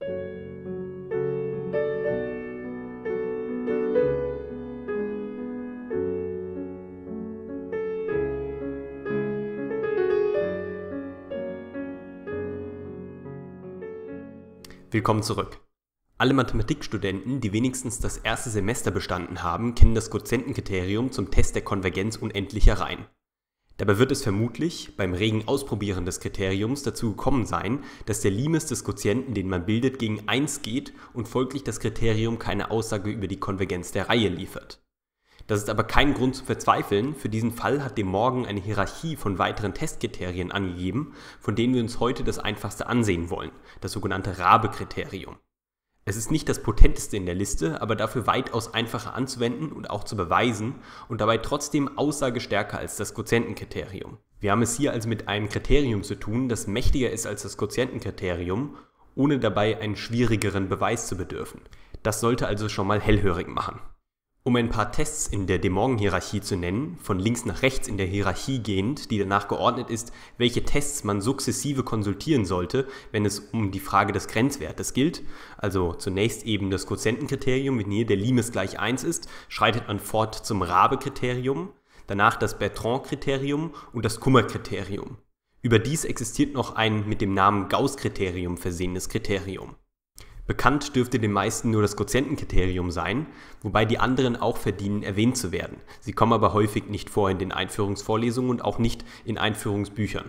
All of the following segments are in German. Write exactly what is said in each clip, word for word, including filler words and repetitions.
Willkommen zurück. Alle Mathematikstudenten, die wenigstens das erste Semester bestanden haben, kennen das Quotientenkriterium zum Test der Konvergenz unendlicher Reihen. Dabei wird es vermutlich beim regen Ausprobieren des Kriteriums dazu gekommen sein, dass der Limes des Quotienten, den man bildet, gegen eins geht und folglich das Kriterium keine Aussage über die Konvergenz der Reihe liefert. Das ist aber kein Grund zu verzweifeln. Für diesen Fall hat De Morgan eine Hierarchie von weiteren Testkriterien angegeben, von denen wir uns heute das einfachste ansehen wollen, das sogenannte Rabe-Kriterium. Es ist nicht das potenteste in der Liste, aber dafür weitaus einfacher anzuwenden und auch zu beweisen und dabei trotzdem aussagestärker als das Quotientenkriterium. Wir haben es hier also mit einem Kriterium zu tun, das mächtiger ist als das Quotientenkriterium, ohne dabei einen schwierigeren Beweis zu bedürfen. Das sollte also schon mal hellhörig machen. Um ein paar Tests in der De Morgan-Hierarchie zu nennen, von links nach rechts in der Hierarchie gehend, die danach geordnet ist, welche Tests man sukzessive konsultieren sollte, wenn es um die Frage des Grenzwertes gilt, also zunächst eben das Quotientenkriterium, wenn hier der Limes gleich eins ist, schreitet man fort zum Rabe-Kriterium, danach das Bertrand-Kriterium und das Kummer-Kriterium. Überdies existiert noch ein mit dem Namen Gauß-Kriterium versehenes Kriterium. Bekannt dürfte den meisten nur das Quotientenkriterium sein, wobei die anderen auch verdienen, erwähnt zu werden. Sie kommen aber häufig nicht vor in den Einführungsvorlesungen und auch nicht in Einführungsbüchern.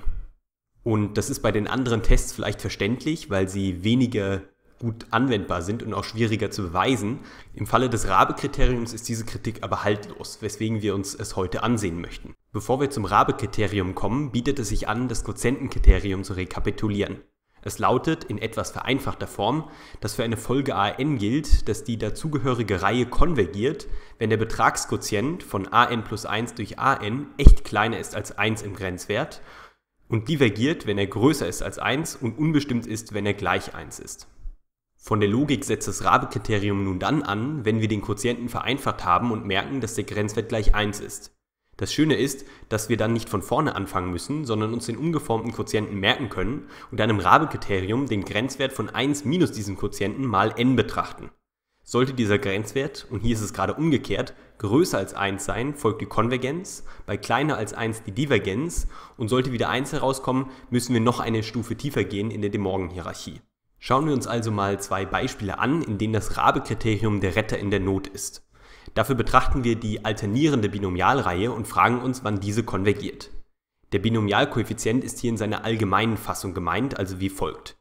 Und das ist bei den anderen Tests vielleicht verständlich, weil sie weniger gut anwendbar sind und auch schwieriger zu beweisen. Im Falle des Rabe-Kriteriums ist diese Kritik aber haltlos, weswegen wir uns es heute ansehen möchten. Bevor wir zum Rabe-Kriterium kommen, bietet es sich an, das Quotientenkriterium zu rekapitulieren. Es lautet in etwas vereinfachter Form, dass für eine Folge A n gilt, dass die dazugehörige Reihe konvergiert, wenn der Betragsquotient von a n plus eins durch a n echt kleiner ist als eins im Grenzwert und divergiert, wenn er größer ist als eins und unbestimmt ist, wenn er gleich eins ist. Von der Logik setzt das Rabe-Kriterium nun dann an, wenn wir den Quotienten vereinfacht haben und merken, dass der Grenzwert gleich eins ist. Das Schöne ist, dass wir dann nicht von vorne anfangen müssen, sondern uns den ungeformten Quotienten merken können und dann im Rabe-Kriterium den Grenzwert von eins minus diesem Quotienten mal n betrachten. Sollte dieser Grenzwert, und hier ist es gerade umgekehrt, größer als eins sein, folgt die Konvergenz, bei kleiner als eins die Divergenz und sollte wieder eins herauskommen, müssen wir noch eine Stufe tiefer gehen in der De Morgan-Hierarchie. Schauen wir uns also mal zwei Beispiele an, in denen das Rabe-Kriterium der Retter in der Not ist. Dafür betrachten wir die alternierende Binomialreihe und fragen uns, wann diese konvergiert. Der Binomialkoeffizient ist hier in seiner allgemeinen Fassung gemeint, also wie folgt.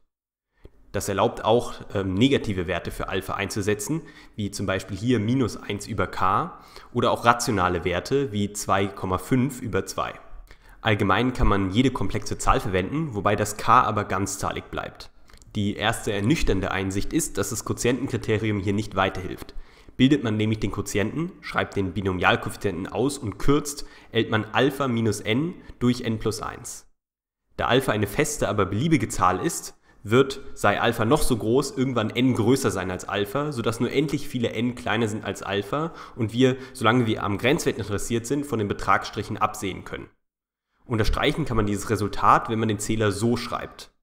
Das erlaubt auch ähm, negative Werte für Alpha einzusetzen, wie zum Beispiel hier minus eins über k oder auch rationale Werte wie zwei Komma fünf über zwei. Allgemein kann man jede komplexe Zahl verwenden, wobei das k aber ganzzahlig bleibt. Die erste ernüchternde Einsicht ist, dass das Quotientenkriterium hier nicht weiterhilft. Bildet man nämlich den Quotienten, schreibt den Binomialkoeffizienten aus und kürzt, erhält man Alpha minus n durch n plus eins. Da Alpha eine feste, aber beliebige Zahl ist, wird, sei Alpha noch so groß, irgendwann n größer sein als Alpha, sodass nur endlich viele n kleiner sind als Alpha und wir, solange wir am Grenzwert interessiert sind, von den Betragsstrichen absehen können. Unterstreichen kann man dieses Resultat, wenn man den Zähler so schreibt.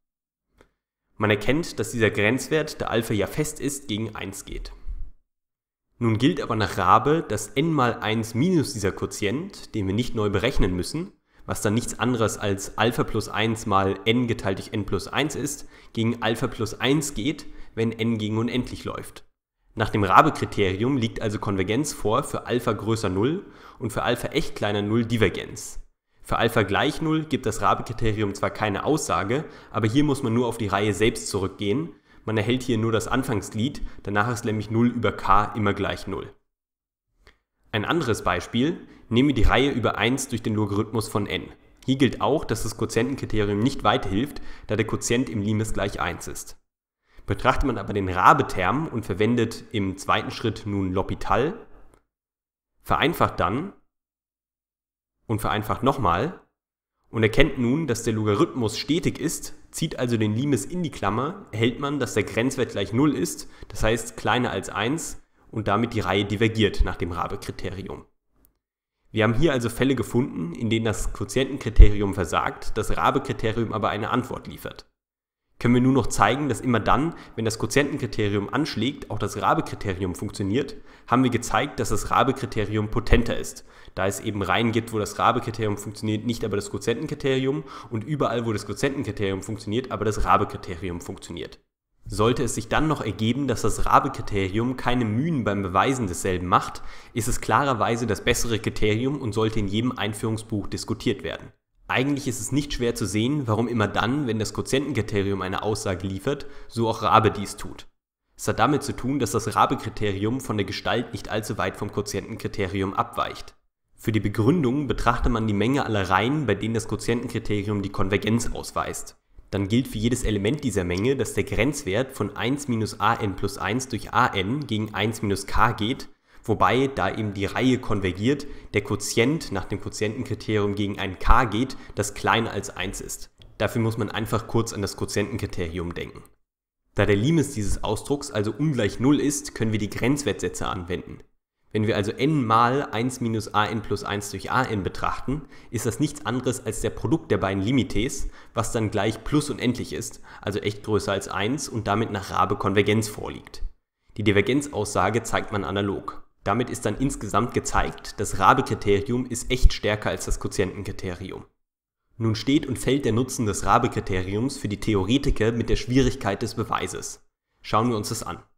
Man erkennt, dass dieser Grenzwert, da Alpha ja fest ist, gegen eins geht. Nun gilt aber nach Rabe, dass n mal eins minus dieser Quotient, den wir nicht neu berechnen müssen, was dann nichts anderes als Alpha plus eins mal n geteilt durch n plus eins ist, gegen Alpha plus eins geht, wenn n gegen unendlich läuft. Nach dem Rabe-Kriterium liegt also Konvergenz vor für Alpha größer null und für Alpha echt kleiner null Divergenz. Für Alpha gleich null gibt das Rabe-Kriterium zwar keine Aussage, aber hier muss man nur auf die Reihe selbst zurückgehen. Man erhält hier nur das Anfangsglied, danach ist nämlich null über k immer gleich null. Ein anderes Beispiel, nehmen wir die Reihe über eins durch den Logarithmus von n. Hier gilt auch, dass das Quotientenkriterium nicht weiterhilft, da der Quotient im Limes gleich eins ist. Betrachtet man aber den Rabe-Term und verwendet im zweiten Schritt nun L'Hopital, vereinfacht dann und vereinfacht nochmal und erkennt nun, dass der Logarithmus stetig ist, zieht also den Limes in die Klammer, erhält man, dass der Grenzwert gleich null ist, das heißt kleiner als eins und damit die Reihe divergiert nach dem Rabe-Kriterium. Wir haben hier also Fälle gefunden, in denen das Quotientenkriterium versagt, das Rabe-Kriterium aber eine Antwort liefert. Können wir nun noch zeigen, dass immer dann, wenn das Quotientenkriterium anschlägt, auch das Rabe-Kriterium funktioniert, haben wir gezeigt, dass das Rabe-Kriterium potenter ist, da es eben Reihen gibt, wo das Rabe-Kriterium funktioniert, nicht aber das Quotientenkriterium, und überall, wo das Quotientenkriterium funktioniert, aber das Rabe-Kriterium funktioniert. Sollte es sich dann noch ergeben, dass das Rabe-Kriterium keine Mühen beim Beweisen desselben macht, ist es klarerweise das bessere Kriterium und sollte in jedem Einführungsbuch diskutiert werden. Eigentlich ist es nicht schwer zu sehen, warum immer dann, wenn das Quotientenkriterium eine Aussage liefert, so auch Rabe dies tut. Es hat damit zu tun, dass das Rabe-Kriterium von der Gestalt nicht allzu weit vom Quotientenkriterium abweicht. Für die Begründung betrachtet man die Menge aller Reihen, bei denen das Quotientenkriterium die Konvergenz ausweist. Dann gilt für jedes Element dieser Menge, dass der Grenzwert von eins minus an plus eins durch an gegen eins minus k geht, wobei, da eben die Reihe konvergiert, der Quotient nach dem Quotientenkriterium gegen ein k geht, das kleiner als eins ist. Dafür muss man einfach kurz an das Quotientenkriterium denken. Da der Limes dieses Ausdrucks also ungleich null ist, können wir die Grenzwertsätze anwenden. Wenn wir also n mal eins minus an plus eins durch an betrachten, ist das nichts anderes als der Produkt der beiden Limites, was dann gleich plus unendlich ist, also echt größer als eins und damit nach Rabe Konvergenz vorliegt. Die Divergenzaussage zeigt man analog. Damit ist dann insgesamt gezeigt, das Rabe-Kriterium ist echt stärker als das Quotientenkriterium. Nun steht und fällt der Nutzen des Rabe-Kriteriums für die Theoretiker mit der Schwierigkeit des Beweises. Schauen wir uns das an.